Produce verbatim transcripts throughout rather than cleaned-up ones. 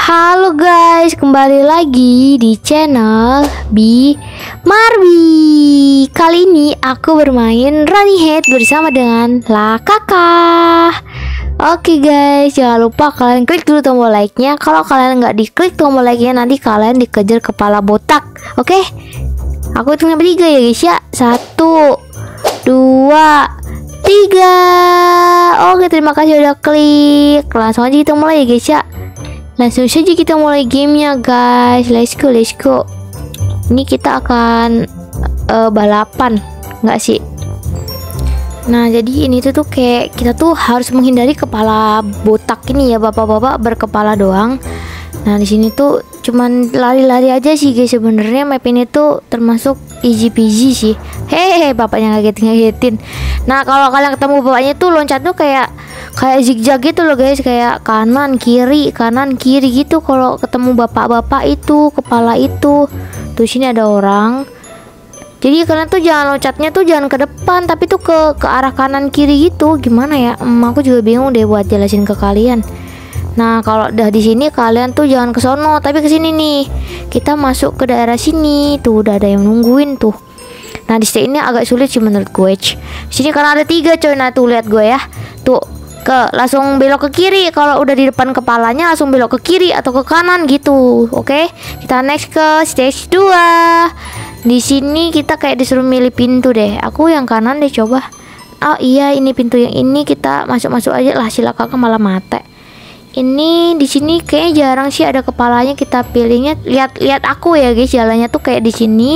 Halo guys, kembali lagi di channel B Marby. Kali ini aku bermain Running Head bersama dengan La Kakak. Oke guys, jangan lupa kalian klik dulu tombol like-nya. Kalau kalian nggak diklik tombol like-nya, nanti kalian dikejar kepala botak. Oke, aku hitung sampai tiga ya guys ya. Satu, dua, tiga. Oke, terima kasih udah klik. Langsung aja kita mulai ya guys ya. Langsung saja kita mulai gamenya guys. Let's go, let's go. Ini kita akan uh, balapan, nggak sih? Nah, jadi ini tuh tuh kayak kita tuh harus menghindari kepala botak ini ya, bapak-bapak berkepala doang. Nah, di sini tuh cuman lari-lari aja sih guys. Sebenarnya map ini tuh termasuk easy peasy sih. Hehehe, bapaknya ngagetin-ngagetin. Nah, kalau kalian ketemu bapaknya tuh loncat tuh kayak kayak zigzag gitu loh guys, kayak kanan kiri kanan kiri gitu. Kalau ketemu bapak-bapak itu kepala itu tuh, sini ada orang. Jadi kalian tuh jangan loncatnya tuh jangan ke depan, tapi tuh ke ke arah kanan kiri gitu. Gimana ya? Hmm, aku juga bingung deh buat jelasin ke kalian. Nah, kalau udah di sini kalian tuh jangan ke sono, tapi ke sini nih. Kita masuk ke daerah sini. Tuh udah ada yang nungguin tuh. Nah, di sini ini agak sulit sih menurut gue. Di sini karena ada tiga coy. Nah, tuh lihat gue ya. Tuh ke langsung belok ke kiri. Kalau udah di depan kepalanya langsung belok ke kiri atau ke kanan gitu. Oke, kita next ke stage dua. Di sini kita kayak disuruh milih pintu deh. Aku yang kanan deh coba. Oh iya, ini pintu yang ini kita masuk-masuk aja lah. Sila kakak malah mate. Ini di sini kayaknya jarang sih ada kepalanya. Kita pilihnya lihat-lihat aku ya guys. Jalannya tuh kayak di sini.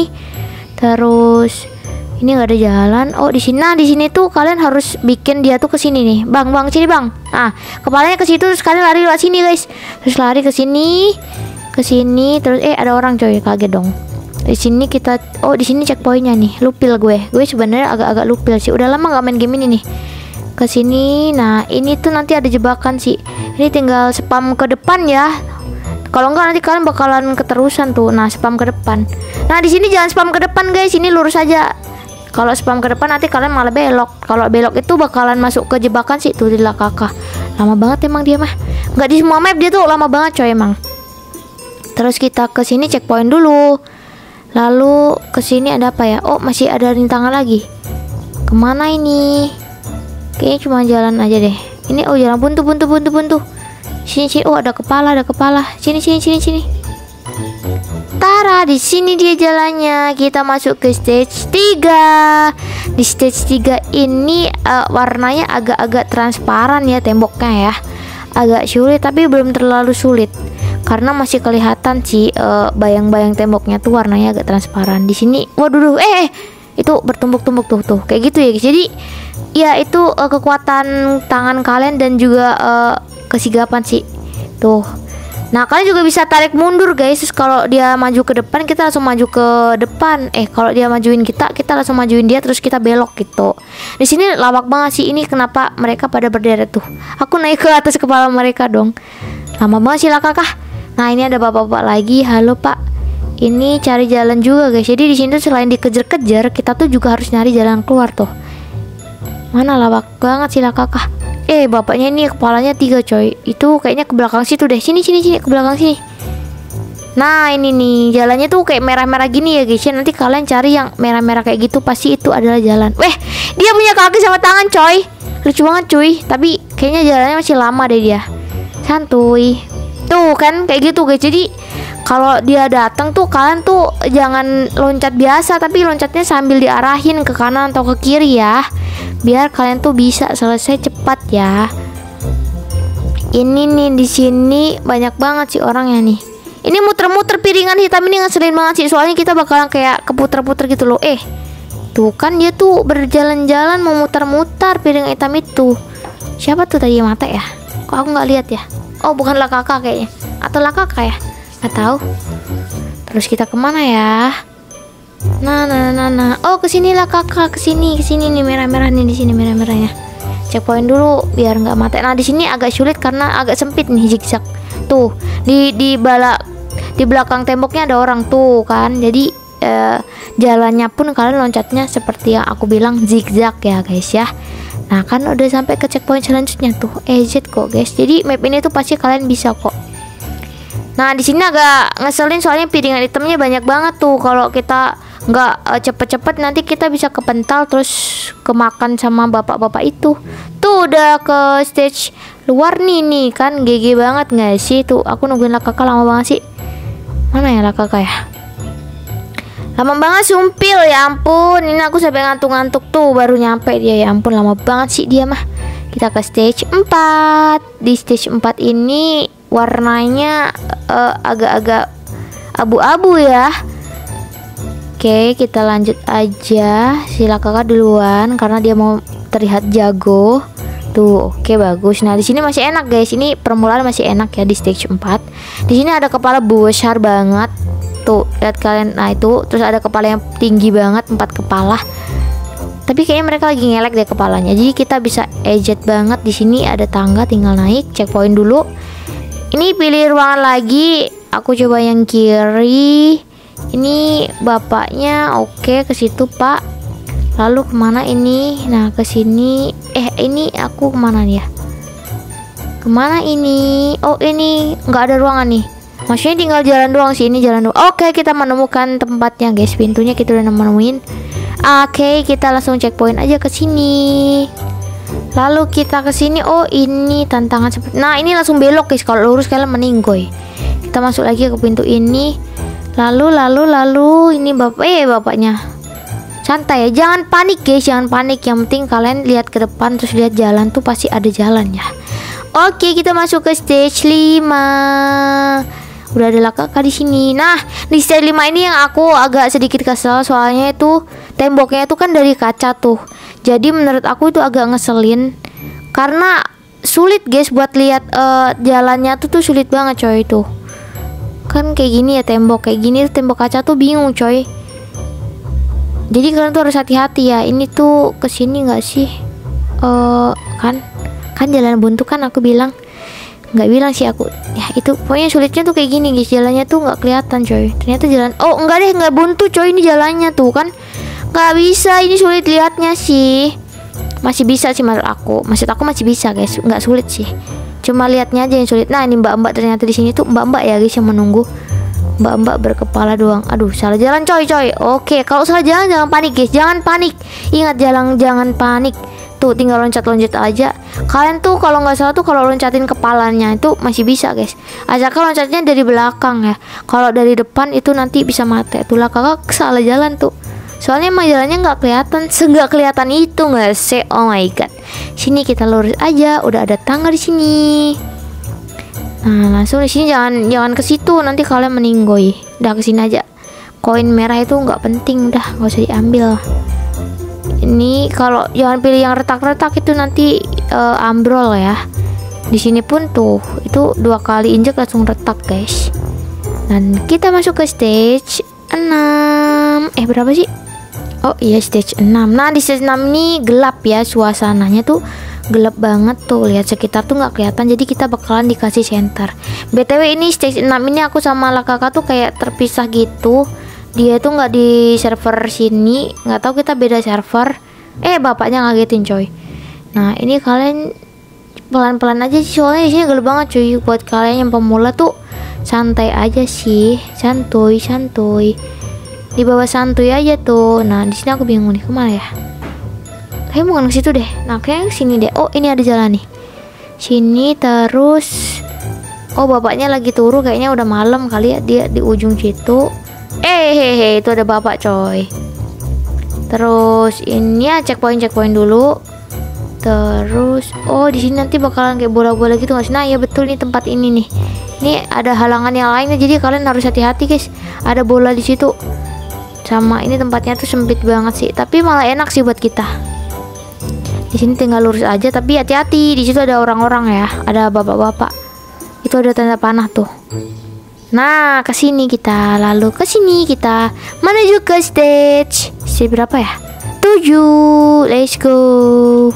Terus ini nggak ada jalan. Oh, di sini. Nah, di sini tuh kalian harus bikin dia tuh ke sini nih. Bang, bang, sini, Bang. Ah, kepalanya ke situ terus kalian lari lewat sini, guys. Terus lari ke sini. Ke sini terus eh ada orang coy, kaget dong. Di sini kita oh, di sini checkpointnya nih. Lupil gue. Gue sebenarnya agak-agak lupil sih. Udah lama nggak main game ini nih. Ke sini. Nah, ini tuh nanti ada jebakan sih. Ini tinggal spam ke depan ya. Kalau enggak nanti kalian bakalan keterusan tuh. Nah, spam ke depan. Nah, di sini jangan spam ke depan, guys. Ini lurus aja. Kalau spam ke depan nanti kalian malah belok. Kalau belok itu bakalan masuk ke jebakan sih tuh di La Kakak. Lama banget emang dia mah. Nggak di semua map dia tuh lama banget coy emang. Terus kita ke sini checkpoint dulu. Lalu ke sini ada apa ya? Oh, masih ada rintangan lagi. Kemana ini? Kayaknya cuma jalan aja deh. Ini oh jalan buntu buntu buntu buntu. Sini sini. Oh, ada kepala, ada kepala. Sini sini sini sini. Tara, di sini dia jalannya. Kita masuk ke stage tiga. Di stage tiga ini uh, warnanya agak-agak transparan ya temboknya ya. Agak sulit tapi belum terlalu sulit. Karena masih kelihatan sih uh, bayang-bayang temboknya tuh warnanya agak transparan. Di sini waduh eh, eh itu bertumbuk-tumbuk tuh tuh. Kayak gitu ya guys. Jadi ya itu uh, kekuatan tangan kalian dan juga uh, kesigapan sih. Tuh. Nah, kalian juga bisa tarik mundur guys. Terus kalau dia maju ke depan, kita langsung maju ke depan. Eh, kalau dia majuin kita, kita langsung majuin dia terus kita belok gitu. Di sini lawak banget sih. Ini kenapa mereka pada berderet tuh. Aku naik ke atas kepala mereka dong. Lama banget sih La Kakak. Nah, ini ada bapak-bapak lagi. Halo, Pak. Ini cari jalan juga guys. Jadi di sini tuh selain dikejar-kejar, kita tuh juga harus nyari jalan keluar tuh. Mana lawak banget sih La Kakak. Eh, bapaknya ini kepalanya tiga coy. Itu kayaknya ke belakang situ deh. Sini sini sini ke belakang sini. Nah, ini nih jalannya tuh kayak merah-merah gini ya guys. Nanti kalian cari yang merah-merah kayak gitu, pasti itu adalah jalan. Weh, dia punya kaki sama tangan coy. Lucu banget cuy. Tapi kayaknya jalannya masih lama deh dia. Santuy. Tuh kan kayak gitu guys. Jadi kalau dia datang tuh kalian tuh jangan loncat biasa, tapi loncatnya sambil diarahin ke kanan atau ke kiri ya. Biar kalian tuh bisa selesai cepat ya. Ini nih di sini banyak banget sih orangnya nih. Ini muter-muter piringan hitam ini ngeselin banget sih. Soalnya kita bakalan kayak keputer-puter gitu loh. Eh, tuh kan dia tuh berjalan-jalan mau muter-muter piringan hitam itu. Siapa tuh tadi mata ya? Kok aku nggak lihat ya? Oh, bukan La Kakak kayaknya. Atau La Kakak ya? Nggak tahu. Terus kita kemana ya? Nah, nah, nah, nah. Oh, kesini La Kakak, kesini, kesini nih merah-merah nih di sini merah-merahnya. Checkpoint dulu biar nggak mati. Nah, di sini agak sulit karena agak sempit nih zigzag. Tuh, di di bala di belakang temboknya ada orang tuh kan. Jadi eh, jalannya pun kalian loncatnya seperti yang aku bilang zigzag ya guys ya. Nah, kan udah sampai ke checkpoint selanjutnya tuh. E Z kok guys. Jadi map ini tuh pasti kalian bisa kok. Nah, di sini agak ngeselin soalnya piringan itemnya banyak banget tuh. Kalau kita nggak uh, cepet-cepet nanti kita bisa kepental terus kemakan sama bapak-bapak itu. Tuh udah ke stage luar nih nih kan, G G banget nggak sih? Tuh aku nungguin lah kakak lama banget sih. Mana ya lah kakak ya? Lama banget sumpil, ya ampun. Ini aku sampai ngantuk-ngantuk tuh baru nyampe dia, ya ampun lama banget sih dia mah. Kita ke stage empat. Di stage empat ini warnanya uh, agak-agak abu-abu ya. Oke, kita lanjut aja. Sila kakak duluan karena dia mau terlihat jago. Tuh, oke bagus. Nah, di sini masih enak, guys. Ini permulaan masih enak ya di stage empat. Di sini ada kepala besar banget. Tuh, lihat kalian. Nah, itu terus ada kepala yang tinggi banget, empat kepala. Tapi kayaknya mereka lagi ngelek deh kepalanya. Jadi kita bisa ejet banget. Di sini ada tangga, tinggal naik, checkpoint dulu. Ini pilih ruangan lagi. Aku coba yang kiri. Ini bapaknya, oke ke situ Pak. Lalu kemana ini? Nah ke sini. Eh ini aku kemana nih ya? Kemana ini? Oh ini nggak ada ruangan nih. Maksudnya tinggal jalan doang sih. Ini jalan doang. Oke, kita menemukan tempatnya guys. Pintunya kita udah nemuin. Oke, kita langsung checkpoint aja ke sini. Lalu kita ke sini. Oh ini tantangan seperti. Nah ini langsung belok guys. Kalau lurus kalian meninggoy. Kita masuk lagi ke pintu ini. Lalu lalu lalu ini bapak eh bapaknya. Santai ya, jangan panik guys, jangan panik. Yang penting kalian lihat ke depan terus lihat jalan tuh pasti ada jalan ya. Oke, kita masuk ke stage lima. Udah ada kakak di sini. Nah, di stage lima ini yang aku agak sedikit kesel soalnya itu temboknya itu kan dari kaca tuh. Jadi menurut aku itu agak ngeselin karena sulit guys buat lihat uh, jalannya tuh tuh sulit banget coy itu. Kan kayak gini ya tembok, kayak gini tembok kaca tuh bingung coy. Jadi kalian tuh harus hati-hati ya. Ini tuh kesini nggak sih? Uh, kan, kan jalan buntu kan aku bilang. Nggak bilang sih aku. Ya itu pokoknya sulitnya tuh kayak gini guys. Jalannya tuh nggak kelihatan coy. Ternyata jalan. Oh enggak deh, nggak buntu coy. Ini jalannya tuh kan. Nggak bisa. Ini sulit lihatnya sih. Masih bisa sih menurut aku. Maksud aku masih bisa guys. Nggak sulit sih. Cuma lihatnya aja yang sulit. Nah ini mbak-mbak ternyata di sini tuh mbak-mbak ya guys yang menunggu. Mbak-mbak berkepala doang. Aduh, salah jalan coy coy. Oke, kalau salah jalan jangan panik guys. Jangan panik. Ingat jalan jangan panik. Tuh tinggal loncat-loncat aja. Kalian tuh kalau nggak salah tuh kalau loncatin kepalanya itu masih bisa guys. Asalkan loncatnya dari belakang ya. Kalau dari depan itu nanti bisa mati. Itulah kakak salah jalan tuh. Soalnya emang jalannya nggak kelihatan. Senggak kelihatan itu nggak sih. Oh my god. Sini kita lurus aja. Udah ada tangga di sini. Nah langsung di sini jangan jangan ke situ nanti kalian meninggoy. Udah ke sini aja. Koin merah itu nggak penting, udah nggak usah diambil. Ini kalau jangan pilih yang retak-retak itu nanti uh, ambrol ya. Di sini pun tuh itu dua kali injek langsung retak guys. Dan kita masuk ke stage enam. Eh berapa sih? Oh iya stage enam. Nah di stage enam ini gelap ya suasananya tuh. Gelap banget tuh, lihat sekitar tuh nggak kelihatan. Jadi kita bakalan dikasih center. B T W ini stage enam ini aku sama lah kakak tuh kayak terpisah gitu. Dia tuh nggak di server sini, nggak tahu kita beda server. Eh bapaknya ngagetin coy. Nah ini kalian pelan-pelan aja sih soalnya di sini gelap banget cuy. Buat kalian yang pemula tuh santai aja sih, santuy santuy. Di bawah santuy aja tuh. Nah di sini aku bingung nih kemana ya. Kayaknya bukan ke situ deh. Nah kayaknya sini deh. Oh ini ada jalan nih. Sini terus. Oh bapaknya lagi turu. Kayaknya udah malam kali ya. Dia di ujung situ. Eh hehe itu ada bapak coy. Terus ini ya checkpoint checkpoint dulu. Terus oh di sini nanti bakalan kayak bola-bola gitu nggak sih? Nah ya betul nih tempat ini nih. Ini ada halangan yang lainnya. Jadi kalian harus hati-hati guys. Ada bola di situ. Sama ini tempatnya tuh sempit banget sih. Tapi malah enak sih buat kita. Di sini tinggal lurus aja tapi hati-hati. Di situ ada orang-orang ya, ada bapak-bapak. Itu ada tanda panah tuh. Nah, ke sini kita, lalu ke sini kita menuju ke stage. Stage berapa ya? tujuh. Let's go.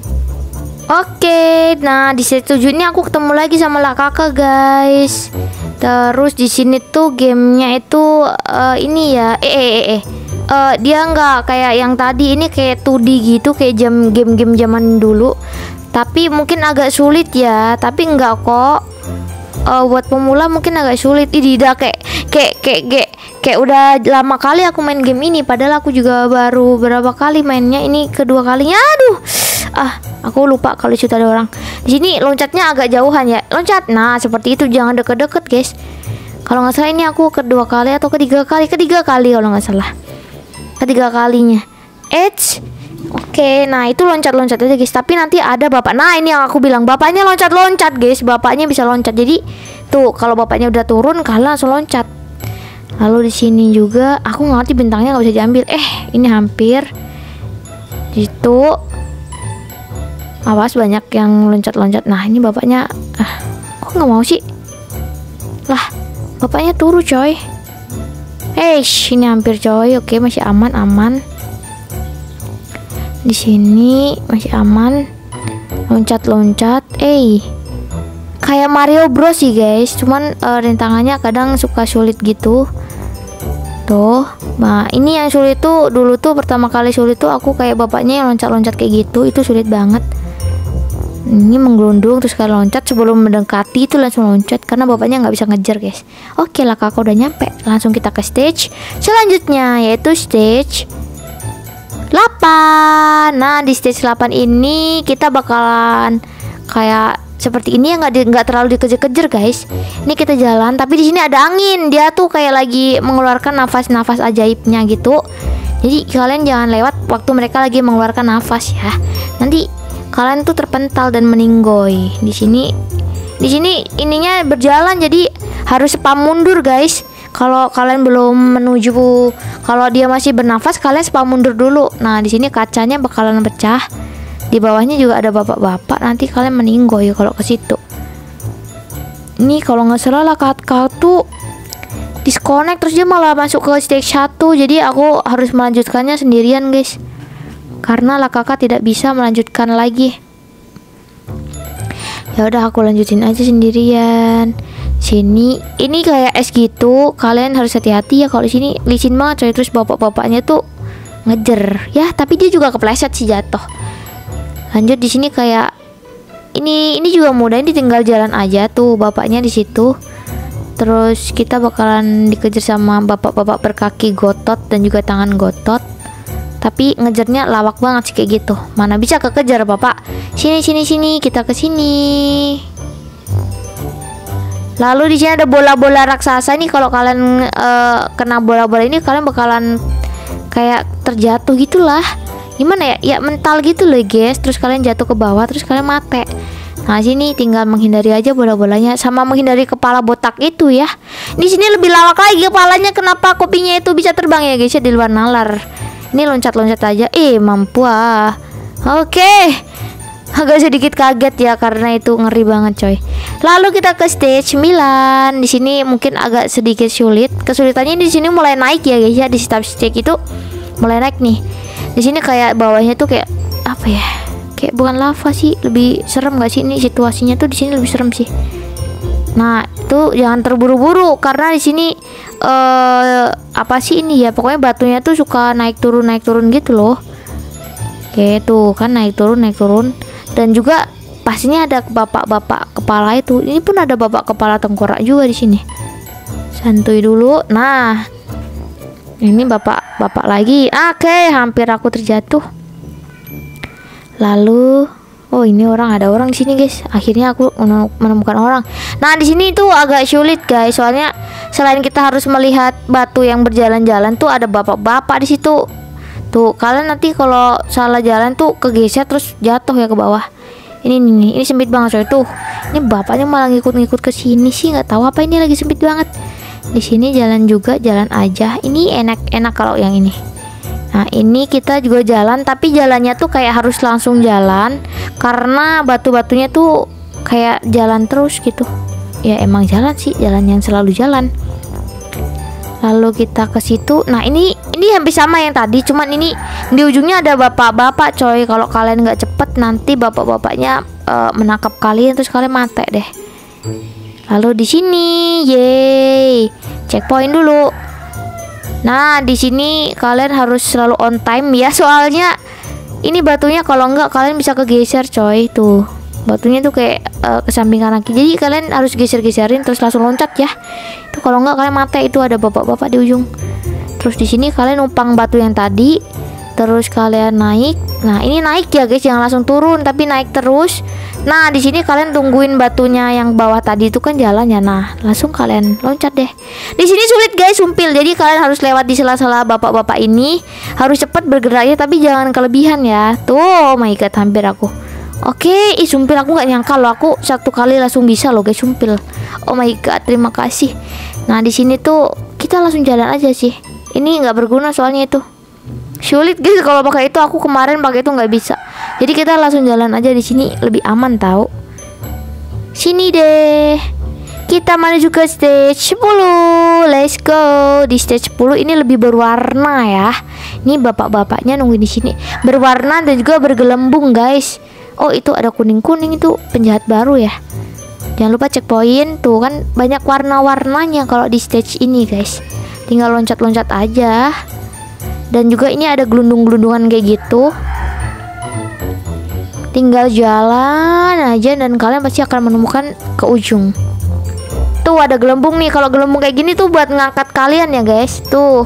Oke, nah di stage tujuh ini aku ketemu lagi sama lah kakak guys. Terus di sini tuh gamenya itu uh, ini ya, eh eh eh. eh. Uh, dia nggak kayak yang tadi, ini kayak two D gitu, kayak jam game-game zaman dulu. Tapi mungkin agak sulit ya, tapi enggak kok. uh, buat pemula mungkin agak sulit. Ih, tidak kayak kayak kayak kayak kayak udah lama kali aku main game ini, padahal aku juga baru berapa kali mainnya, ini kedua kalinya. Aduh, ah aku lupa kalau situ ada orang. Di sini loncatnya agak jauhan ya, loncat. Nah seperti itu, jangan deket-deket guys. Kalau nggak salah ini aku kedua kali atau ketiga kali, ketiga kali kalau nggak salah, ketiga kalinya. Eits. Oke, nah itu loncat-loncat aja guys. Tapi nanti ada bapak. Nah ini yang aku bilang, bapaknya loncat-loncat guys. Bapaknya bisa loncat. Jadi tuh kalau bapaknya udah turun, kalian langsung loncat. Lalu di sini juga aku nggak ngerti bintangnya nggak bisa diambil. Eh ini hampir. Itu awas banyak yang loncat-loncat. Nah ini bapaknya. Ah, kok nggak mau sih? Lah, bapaknya turun coy. Eh, ini hampir coy. Oke masih aman-aman. Di sini masih aman, loncat-loncat. Eh, kayak Mario Bros sih guys, cuman uh, rintangannya kadang suka sulit gitu. Tuh, nah ini yang sulit tuh dulu tuh pertama kali sulit tuh aku kayak bapaknya yang loncat-loncat kayak gitu, itu sulit banget. Ini menggelundung terus kalian loncat, sebelum mendekati itu langsung loncat karena bapaknya nggak bisa ngejar guys. Oke lah, kakak udah nyampe, langsung kita ke stage selanjutnya yaitu stage delapan. Nah di stage delapan ini kita bakalan kayak seperti ini ya, nggak nggak terlalu dikejar-kejar guys. Ini kita jalan tapi di sini ada angin, dia tuh kayak lagi mengeluarkan nafas-nafas ajaibnya gitu. Jadi kalian jangan lewat waktu mereka lagi mengeluarkan nafas ya, nanti kalian tuh terpental dan meninggoy. Di sini di sini ininya berjalan jadi harus spam mundur guys. Kalau kalian belum menuju, kalau dia masih bernafas, kalian spam mundur dulu. Nah, di sini kacanya bakalan pecah. Di bawahnya juga ada bapak-bapak. Nanti kalian meninggoy kalau ke situ. Ini kalau nggak salah lah kakak tuh disconnect terus dia malah masuk ke stage satu. Jadi aku harus melanjutkannya sendirian, guys. Karena lah kakak tidak bisa melanjutkan lagi. Ya udah aku lanjutin aja sendirian. Sini ini kayak es gitu, kalian harus hati-hati ya kalau di sini licin banget coy. Terus bapak-bapaknya tuh ngejer ya, tapi dia juga kepleset sih jatuh. Lanjut di sini kayak ini ini juga mudah, ini tinggal jalan aja tuh bapaknya di situ. Terus kita bakalan dikejar sama bapak-bapak berkaki gotot dan juga tangan gotot. Tapi ngejarnya lawak banget sih kayak gitu. Mana bisa kekejar bapak. Sini sini sini, kita ke sini. Lalu di sini ada bola-bola raksasa nih. Kalau kalian uh, kena bola-bola ini, kalian bakalan kayak terjatuh gitulah. Gimana ya? Ya mental gitu loh guys. Terus kalian jatuh ke bawah, terus kalian mati. Nah sini tinggal menghindari aja bola-bolanya, sama menghindari kepala botak itu ya. Di sini lebih lawak lagi kepalanya. Kenapa kopinya itu bisa terbang ya guys ya, di luar nalar. Ini loncat-loncat aja. Eh mampu ah. Oke. Agak sedikit kaget ya karena itu ngeri banget coy. Lalu kita ke stage sembilan. Di sini mungkin agak sedikit sulit. Kesulitannya di sini mulai naik ya guys ya. Di setiap stage itu mulai naik nih. Di sini kayak bawahnya tuh kayak apa ya? Kayak bukan lava sih, lebih serem gak sih ini situasinya tuh, di sini lebih serem sih. Nah, itu jangan terburu-buru karena di sini eh apa sih ini ya? Pokoknya batunya tuh suka naik turun naik turun gitu loh. Oke, tuh kan naik turun naik turun. Dan juga pastinya ada bapak-bapak kepala itu. Ini pun ada bapak kepala tengkorak juga di sini. Santuy dulu. Nah, ini bapak-bapak lagi. Oke, hampir aku terjatuh. Lalu, oh ini orang, ada orang di sini guys. Akhirnya aku menemukan orang. Nah di sini tuh agak sulit guys. Soalnya selain kita harus melihat batu yang berjalan-jalan tuh ada bapak-bapak di situ. Tuh kalian nanti kalau salah jalan tuh kegeser terus jatuh ya ke bawah. Ini nih, ini sempit banget coy tuh. Ini bapaknya malah ngikut-ngikut ke sini sih, nggak tahu apa ini lagi sempit banget. Di sini jalan juga, jalan aja. Ini enak-enak kalau yang ini. Nah ini kita juga jalan, tapi jalannya tuh kayak harus langsung jalan karena batu-batunya tuh kayak jalan terus gitu. Ya emang jalan sih, jalan yang selalu jalan. Lalu kita ke situ. Nah ini ini hampir sama yang tadi, cuman ini di ujungnya ada bapak-bapak coy. Kalau kalian nggak cepet nanti bapak-bapaknya uh, menangkap kalian terus kalian mati deh. Lalu di sini, yeay, checkpoint dulu. Nah di sini kalian harus selalu on time ya, soalnya ini batunya kalau nggak kalian bisa kegeser coy tuh. Batunya tuh kayak uh, ke samping kanan kiri. Jadi kalian harus geser-geserin terus langsung loncat ya. Itu kalau nggak kalian mati. Itu ada bapak-bapak di ujung. Terus di sini kalian numpang batu yang tadi. Terus kalian naik. Nah, ini naik ya guys, jangan langsung turun tapi naik terus. Nah, di sini kalian tungguin batunya yang bawah tadi itu kan jalannya. Nah, langsung kalian loncat deh. Di sini sulit guys, sumpil. Jadi kalian harus lewat di sela-sela bapak-bapak ini. Harus cepat bergeraknya tapi jangan kelebihan ya. Tuh, oh my god, hampir aku. Oke, ih sumpil aku nggak nyangka loh, aku satu kali langsung bisa loh guys, sumpil. Oh my god, terima kasih. Nah, di sini tuh kita langsung jalan aja sih. Ini nggak berguna soalnya itu. Sulit guys kalau pakai itu, aku kemarin pakai itu nggak bisa. Jadi kita langsung jalan aja di sini, lebih aman tahu. Sini deh. Kita menuju ke stage sepuluh. Let's go. Di stage sepuluh ini lebih berwarna ya. Ini bapak-bapaknya nunggu di sini. Berwarna dan juga bergelembung guys. Oh, itu ada kuning-kuning, itu penjahat baru ya. Jangan lupa cek poin. Tuh kan banyak warna-warnanya kalau di stage ini guys. Tinggal loncat-loncat aja. Dan juga ini ada gelundung-gelundungan kayak gitu. Tinggal jalan aja dan kalian pasti akan menemukan ke ujung. Tuh ada gelembung nih. Kalau gelembung kayak gini tuh buat ngangkat kalian ya guys. Tuh.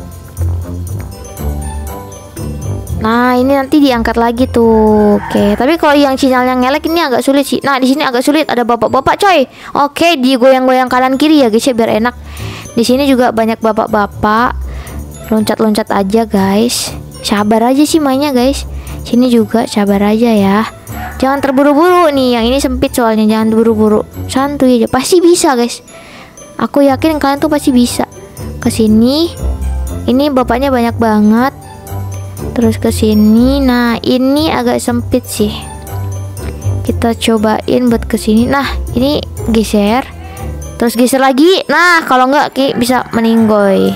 Nah, ini nanti diangkat lagi tuh. Oke, tapi kalau yang sinyalnya ngelek ini agak sulit sih. Nah, di sini agak sulit, ada bapak-bapak coy. Oke, digoyang-goyang kanan kiri ya guys ya biar enak. Di sini juga banyak bapak-bapak. Loncat-loncat aja guys. Sabar aja sih mainnya guys. Sini juga sabar aja ya. Jangan terburu-buru nih, yang ini sempit soalnya, jangan terburu-buru. Santuy aja, pasti bisa guys. Aku yakin kalian tuh pasti bisa. Ke sini. Ini bapaknya banyak banget. Terus ke sini. Nah, ini agak sempit sih. Kita cobain buat ke sini. Nah, ini geser. Terus geser lagi. Nah, kalau enggak kayak bisa meninggoy.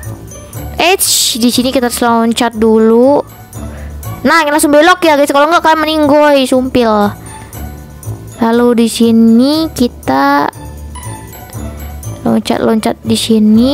Eits, di sini kita loncat dulu. Nah, ini langsung belok ya guys. Kalau enggak kalian meninggoy, sumpil. Lalu di sini kita loncat-loncat di sini.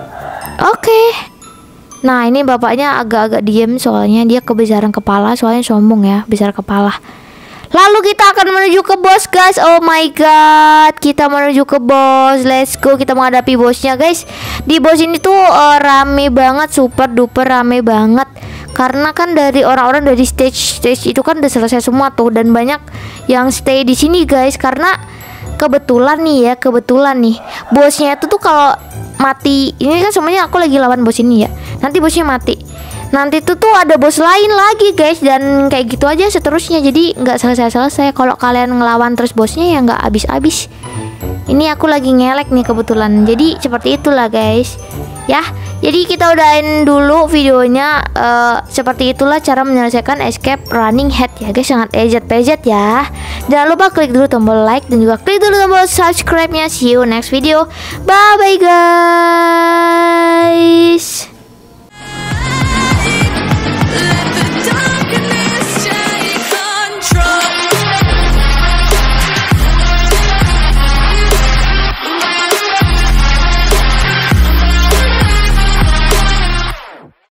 Oke. Nah, ini bapaknya agak-agak diem soalnya dia kebesaran kepala, soalnya sombong ya, besar kepala. Lalu kita akan menuju ke bos guys. Oh my god, kita menuju ke bos. Let's go, kita menghadapi bosnya guys. Di bos ini tuh uh, rame banget, super duper rame banget. Karena kan dari orang-orang dari stage stage itu kan udah selesai semua tuh, dan banyak yang stay di sini guys. Karena kebetulan nih ya, kebetulan nih bosnya itu tuh kalau mati, ini kan semuanya aku lagi lawan bos ini ya. Nanti bosnya mati. Nanti tuh tuh ada bos lain lagi guys, dan kayak gitu aja seterusnya. Jadi nggak selesai-selesai. Kalau kalian ngelawan terus bosnya ya nggak habis-habis. Ini aku lagi ngelek nih kebetulan. Jadi seperti itulah guys. Ya, jadi kita udahin dulu videonya. uh, Seperti itulah cara menyelesaikan escape running head ya guys. Sangat ejet-pejet ya. Jangan lupa klik dulu tombol like dan juga klik dulu tombol subscribe-nya. See you next video. Bye bye guys.